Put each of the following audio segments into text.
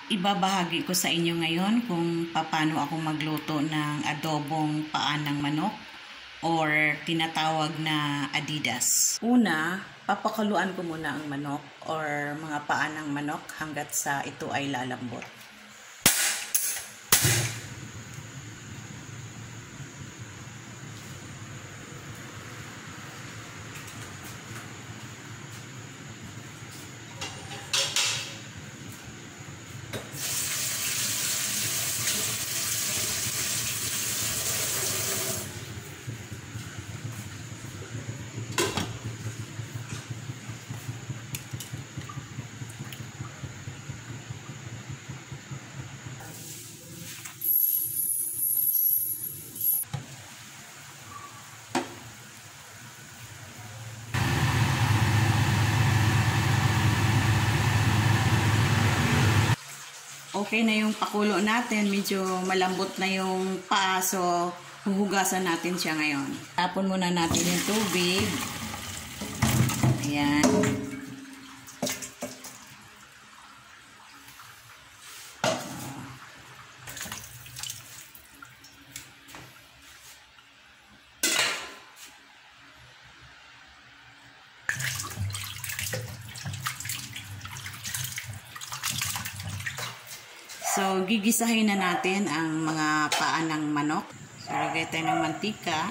Ibabahagi ko sa inyo ngayon kung paano ako magluto ng adobong paa ng manok or tinatawag na Adidas. Una, papakuluan ko muna ang manok or mga paa ng manok hanggat sa ito ay lalambot. Okay na yung pakulo natin, medyo malambot na yung paa, so huhugasan natin siya ngayon. Tapon muna natin yung tubig. Ayan. So, gigisahin na natin ang mga paa ng manok. So, lagay tayo ng mantika.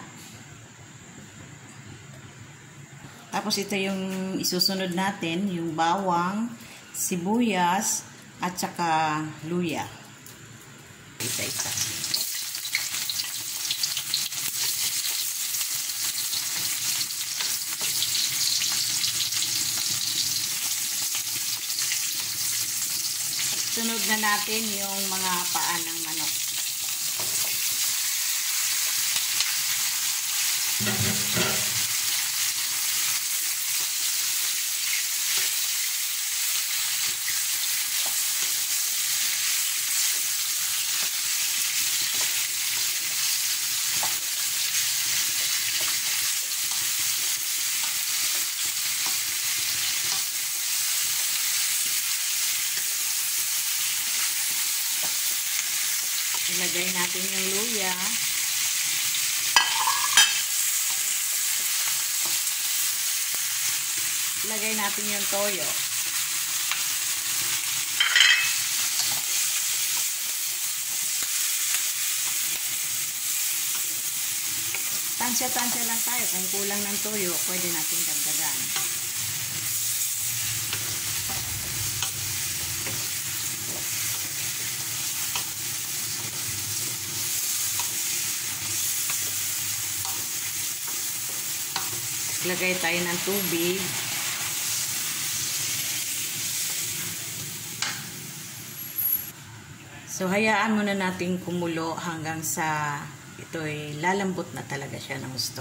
Tapos, ito yung isusunod natin, yung bawang, sibuyas, at saka luya. Isa-isa. Sunod na natin yung mga paa ng manok. Ilagay natin yung luya. Ilagay natin yung toyo. Tansya-tansya lang tayo. Kung kulang ng toyo, pwede natin dagdagan. Lagay tayo ng tubig. So, hayaan muna natin kumulo hanggang sa ito'y lalambot na talaga siya ng gusto.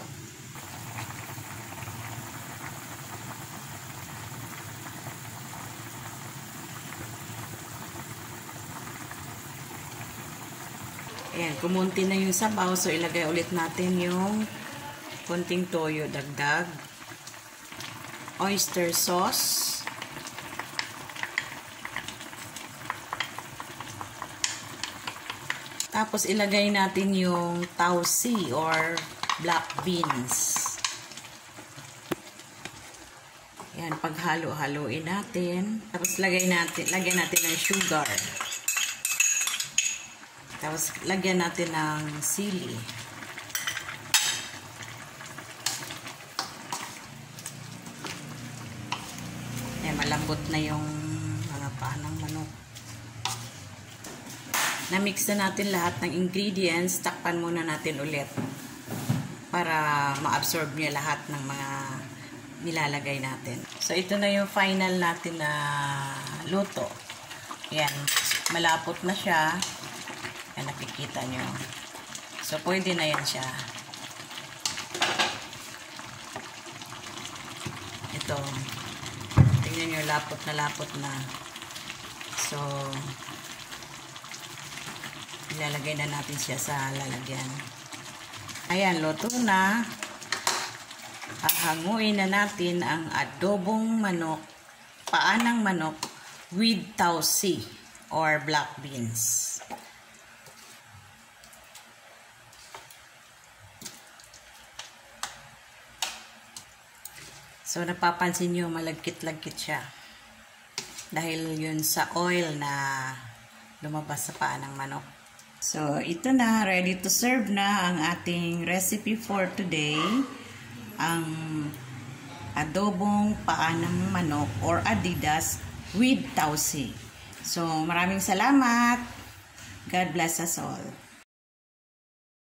Ayan, kumunti na yung sabaw. So, ilagay ulit natin yung konting toyo, dagdag. Oyster sauce. Tapos ilagay natin yung tausi or black beans. Yan, paghalo-haloin natin. Tapos lagyan natin ng sugar. Tapos lagyan natin ng sili. Malambot na yung mga paa ng manok. Na-mix na natin lahat ng ingredients. Takpan muna natin ulit para ma-absorb niya lahat ng mga nilalagay natin. So, ito na yung final natin na luto. Yan. Malapot na siya. Yan, nakikita nyo. So, pwede na yan siya. Ito. Tingnan nyo, lapot na. So, ilalagay na natin siya sa lalagyan. Ayan, luto na. Hahanguin na natin ang adobong manok, paa ng manok with tausi or black beans. So, napapansin nyo, malagkit-lagkit siya. Dahil yun sa oil na lumabas sa paa ng manok. So, ito na. Ready to serve na ang ating recipe for today. Ang adobong paa ng manok or adidas with tausi. So, maraming salamat. God bless us all.